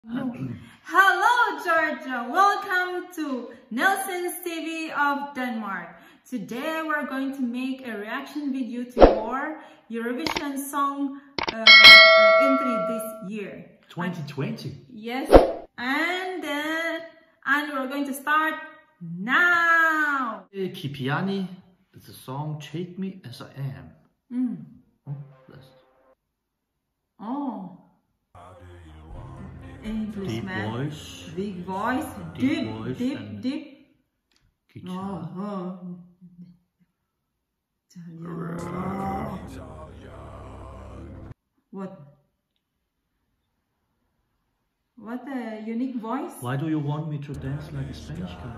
No. Hello Georgia, welcome to Nelson's TV of Denmark. Today we're going to make a reaction video to your Eurovision song entry this year. 2020? Yes, and we're going to start now. Kipiani, it's a song Take Me As I Am. Oh, Oh. English, deep man. voice. Big voice. Deep voice. Deep. Guitar. What a unique voice. Why do you want me to dance like a Spanish guy?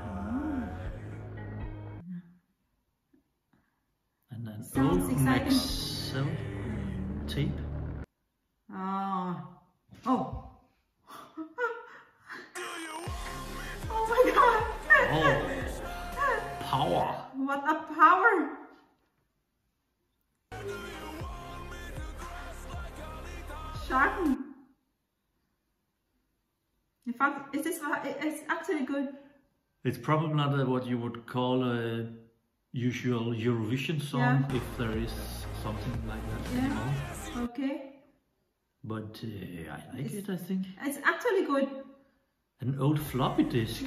And then Sounds exciting. Excel tape. Oh. Oh my god. Oh, power. What a power. Shocking. In fact, it's actually good. It's probably not what you would call a usual Eurovision song, if there is something like that anymore. Okay. But I like it, I think. It's actually good. An old floppy disk.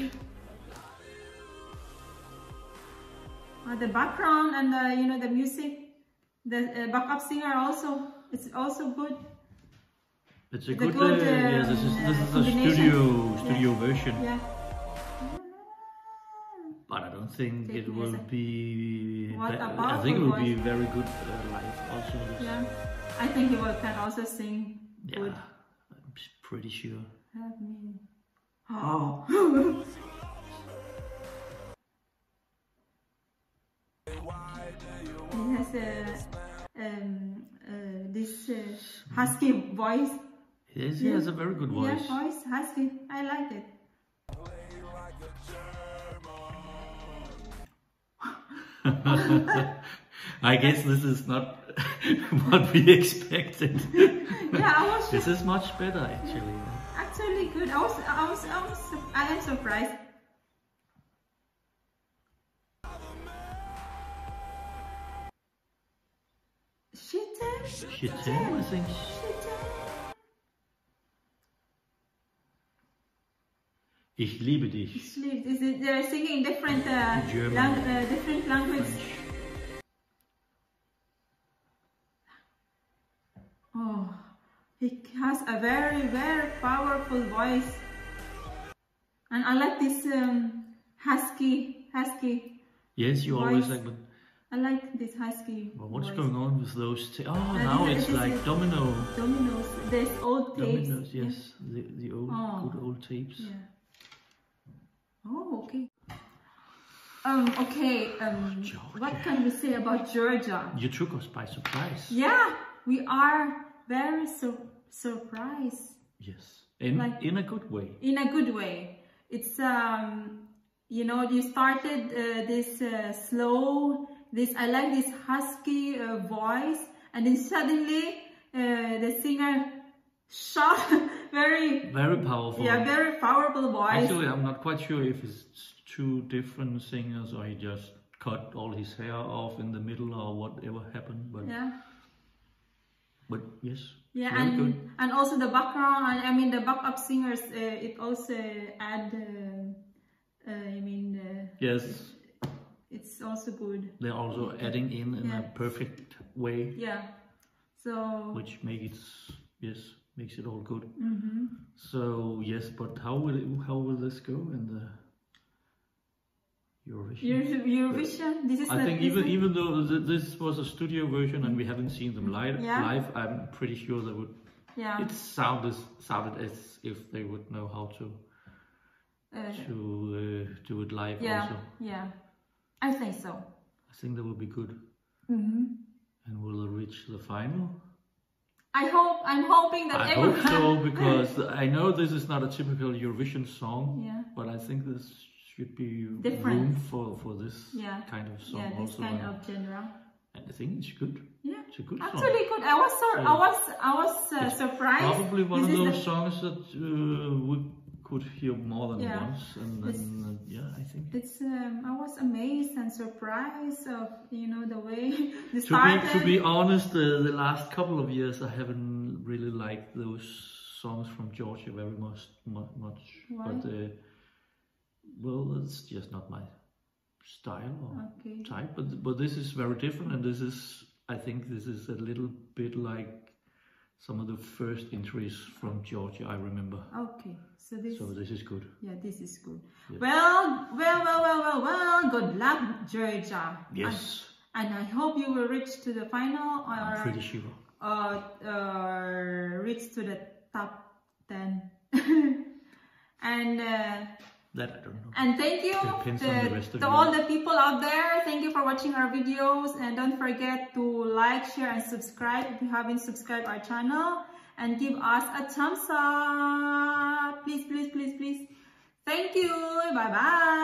The background and the music, the backup singer also, it's also good. It's a good yeah, this is a studio version. Yeah. But I don't think it will be. I think it will be very good live also. Yeah, I think he can also sing good. I'm pretty sure. Help me. Oh. He has this husky voice. Yes, he has a very good voice. Yeah, voice, husky. I like it. I guess this is not what we expected. Yeah, this is much better actually. Actually good. I am surprised. Shit, I think. Ich liebe dich. They're singing different different language. Oh, he has a very powerful voice, and I like this husky. Yes, you voice. always like. But I like this husky. Well, what's voice. going on with those? Now it's like dominoes. There's old tapes. Dominoes, yes, the old good old tapes. Yeah. Oh, okay. What can we say about Georgia? You took us by surprise. Yeah, we are very surprised. Yes, in a good way. In a good way. It's you started this slow. I like this husky voice, and then suddenly the singer shot very powerful. Yeah, very powerful voice. Actually, I'm not quite sure if it's two different singers or he just cut all his hair off in the middle or whatever happened. But but yes. Yeah, very good. And also the background. I mean the backup singers. It also add. Yes. It's also good. They're also adding in a perfect way. Yeah. So. Which makes it all good. So yes, but how will this go in the Eurovision? Eurovision. This is. I think even though this was a studio version and we haven't seen them live, I'm pretty sure they would. Yeah. It sounded as if they would know how to do it live also. Yeah. I think so. I think that will be good. And will they reach the final? I'm hoping that everyone... I hope so, because I know this is not a typical Eurovision song, but I think this should be different room for this kind of song this also. kind of genre. And I think it's good. Yeah, it's a good actually song. good. I was surprised. Probably one of those songs that we could hear more than once, and then I think it's. I was amazed and surprised of the way they started. To be honest, the last couple of years I haven't really liked those songs from Georgia very much. Why? But well, it's just not my style or type. But this is very different, and I think this is a little bit like some of the first entries from Georgia I remember. Okay, so this is good. Yeah, this is good. Yes. Well. Good luck, Georgia. Yes. And I hope you will reach to the final, or I'm pretty sure. Reach to the top 10. And that I don't know. And thank you to all the people out there. Thank you for watching our videos, and don't forget to like, share, and subscribe if you haven't subscribed our channel, and give us a thumbs up. Please. Thank you. Bye bye.